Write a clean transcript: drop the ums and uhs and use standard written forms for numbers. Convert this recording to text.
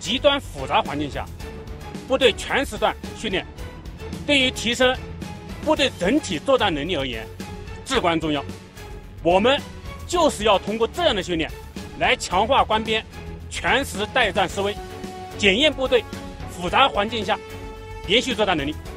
极端复杂环境下，部队全时段训练，对于提升部队整体作战能力而言至关重要。我们就是要通过这样的训练，来强化官兵全时待战思维，检验部队复杂环境下连续作战能力。